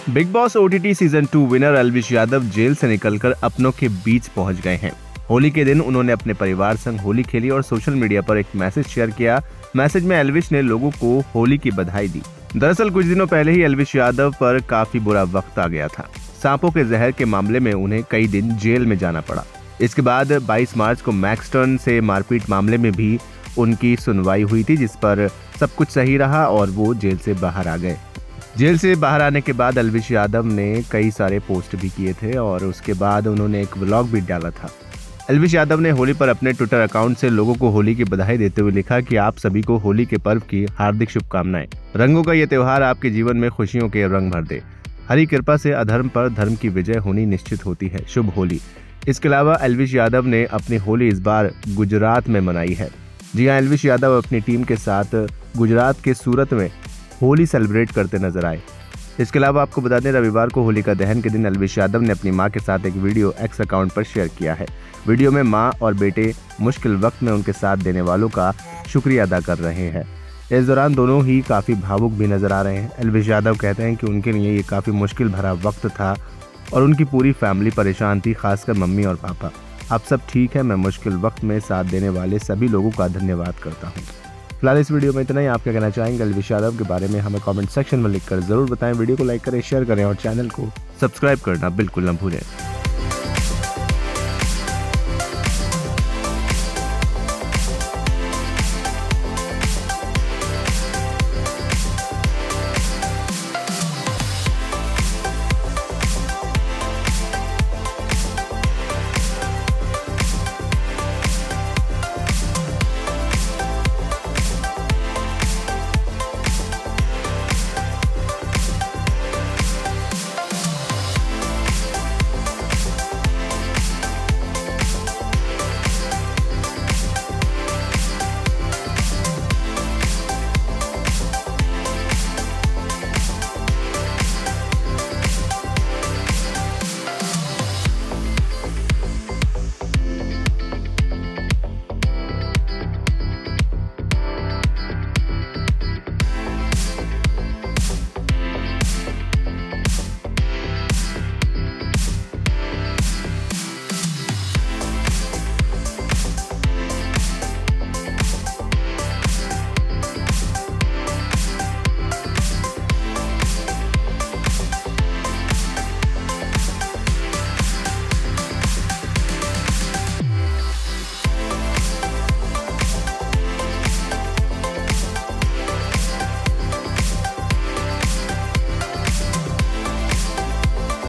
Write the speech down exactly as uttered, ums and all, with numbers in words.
Big Boss OTT season two winner Elvish Yadav jail से निकलकर अपनों के बीच पहुंच गए हैं। होली के दिन उन्होंने अपने परिवार संग होली खेली और सोशल मीडिया पर एक मैसेज शेयर किया। मैसेज में एल्विश ने लोगों को होली की बधाई दी। दरअसल कुछ दिनों पहले ही एल्विश यादव पर काफी बुरा वक्त आ गया था। सांपों के जहर के मामले में उन्हें कई दिन जेल में जाना पड़ा। इसके बाद बाईस मार्च को मैक्सटर्न से मारपीट मामले में भी उनकी सुनवाई हुई थी, जिस पर सब कुछ सही रहा और वो जेल से बाहर आ गए। जेल से बाहर आने के बाद एल्विश यादव ने कई सारे पोस्ट भी किए थे और उसके बाद उन्होंने एक व्लॉग भी डाला था। एल्विश यादव ने होली पर अपने ट्विटर अकाउंट से लोगों को होली की बधाई देते हुए लिखा कि आप सभी को होली के पर्व की हार्दिक शुभकामनाएं। रंगों का ये त्योहार आपके जीवन में खुशियों के रंग भर दे। हरी कृपा से अधर्म पर धर्म की विजय होनी निश्चित होती है। शुभ होली। इसके अलावा एल्विश यादव ने अपनी होली इस बार गुजरात में मनाई है। जी हाँ, एल्विश यादव अपनी टीम के साथ गुजरात के सूरत में होली सेलिब्रेट करते नजर आए। इसके अलावा आपको बता दें, रविवार को होलिका दहन के दिन एल्विश यादव ने अपनी मां के साथ एक वीडियो एक्स अकाउंट पर शेयर किया है। वीडियो में मां और बेटे मुश्किल वक्त में उनके साथ देने वालों का शुक्रिया अदा कर रहे हैं। इस दौरान दोनों ही काफ़ी भावुक भी नजर आ रहे हैं। एल्विश यादव कहते हैं कि उनके लिए ये काफ़ी मुश्किल भरा वक्त था और उनकी पूरी फैमिली परेशान थी, खासकर मम्मी और पापा। अब सब ठीक है। मैं मुश्किल वक्त में साथ देने वाले सभी लोगों का धन्यवाद करता हूँ। फिलहाल इस वीडियो में इतना ही। आप क्या कहना चाहेंगे एल्विश यादव के बारे में हमें कमेंट सेक्शन में लिखकर जरूर बताएं। वीडियो को लाइक करें, शेयर करें और चैनल को सब्सक्राइब करना बिल्कुल न भूलें।